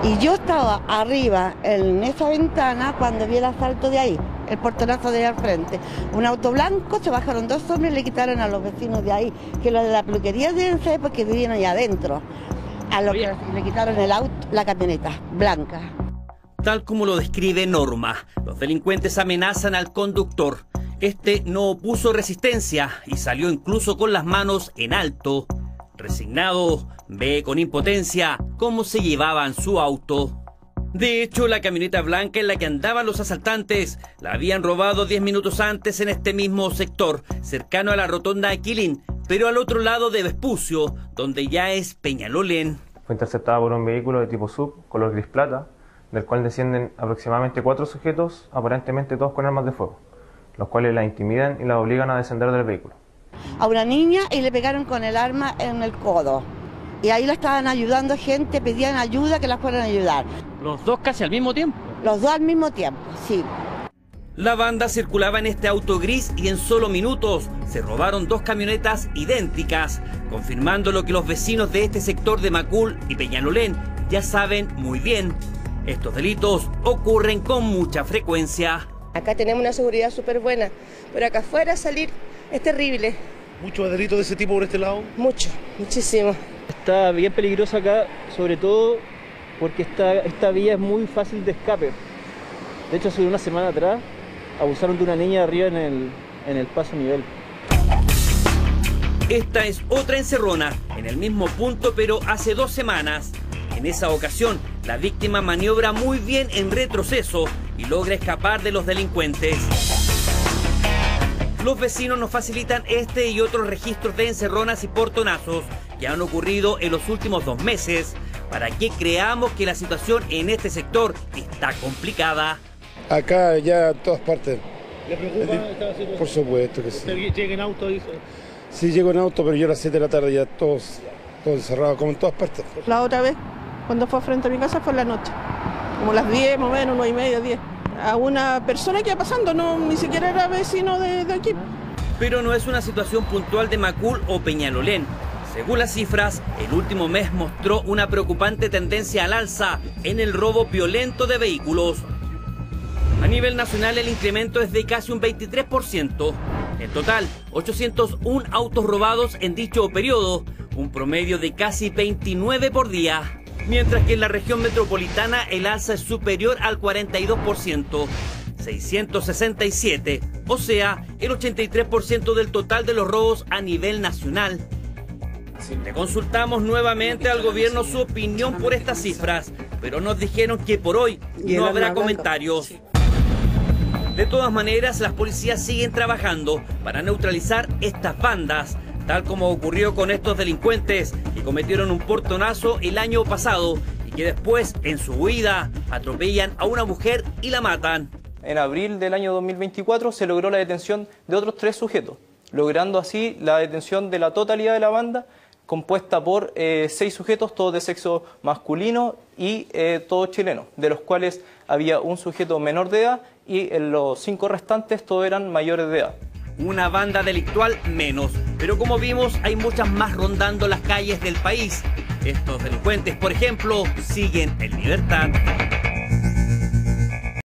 Y yo estaba arriba en esa ventana cuando vi el asalto de ahí, el portonazo de ahí al frente. Un auto blanco, se bajaron dos hombres y le quitaron a los vecinos de ahí, que los de la peluquería deben ser porque vivían allá adentro. A los que le quitaron el auto, la camioneta blanca. Tal como lo describe Norma, los delincuentes amenazan al conductor. Este no opuso resistencia y salió incluso con las manos en alto. Resignado, ve con impotencia cómo se llevaban su auto. De hecho, la camioneta blanca en la que andaban los asaltantes la habían robado 10 minutos antes en este mismo sector, cercano a la rotonda de Quilín, pero al otro lado de Vespucio, donde ya es Peñalolén. Fue interceptada por un vehículo de tipo SUV, color gris plata, del cual descienden aproximadamente 4 sujetos, aparentemente todos con armas de fuego, los cuales la intimidan y la obligan a descender del vehículo. A una niña y le pegaron con el arma en el codo. Y ahí la estaban ayudando gente, pedían ayuda, que la fueran a ayudar. ¿Los dos casi al mismo tiempo? Los dos al mismo tiempo, sí. La banda circulaba en este auto gris y en solo minutos se robaron 2 camionetas idénticas, confirmando lo que los vecinos de este sector de Macul y Peñalolén ya saben muy bien. Estos delitos ocurren con mucha frecuencia. Acá tenemos una seguridad súper buena, pero acá afuera salir es terrible. ¿Muchos delitos de ese tipo por este lado? Mucho, muchísimo. Está bien peligroso acá, sobre todo porque esta vía es muy fácil de escape. De hecho, hace una semana atrás abusaron de una niña arriba en el paso nivel. Esta es otra encerrona, en el mismo punto, pero hace 2 semanas. En esa ocasión, la víctima maniobra muy bien en retroceso y logra escapar de los delincuentes. Los vecinos nos facilitan este y otros registros de encerronas y portonazos que han ocurrido en los últimos 2 meses, para que creamos que la situación en este sector está complicada. Acá ya en todas partes. ¿Le preocupa esta situación? Por supuesto que sí. ¿Usted llega en auto? Sí, llego en auto, pero yo a las 7 de la tarde ya todos encerrados, como en todas partes. La otra vez, cuando fue frente a mi casa, fue en la noche. Como las 10, más o menos, 9:30, 10. A una persona que iba pasando, no, ni siquiera era vecino de aquí. Pero no es una situación puntual de Macul o Peñalolén. Según las cifras, el último mes mostró una preocupante tendencia al alza en el robo violento de vehículos. A nivel nacional el incremento es de casi un 23%. En total, 801 autos robados en dicho periodo, un promedio de casi 29 por día. Mientras que en la región metropolitana el alza es superior al 42%, 667, o sea, el 83% del total de los robos a nivel nacional. Le consultamos nuevamente al gobierno su opinión por estas cifras, pero nos dijeron que por hoy no habrá comentarios. De todas maneras, las policías siguen trabajando para neutralizar estas bandas, tal como ocurrió con estos delincuentes que cometieron un portonazo el año pasado y que después, en su huida, atropellan a una mujer y la matan. En abril del año 2024 se logró la detención de otros 3 sujetos, logrando así la detención de la totalidad de la banda, compuesta por 6 sujetos, todos de sexo masculino y todos chilenos, de los cuales había un sujeto menor de edad y los 5 restantes todos eran mayores de edad. Una banda delictual menos, pero como vimos hay muchas más rondando las calles del país. Estos delincuentes, por ejemplo, siguen en libertad.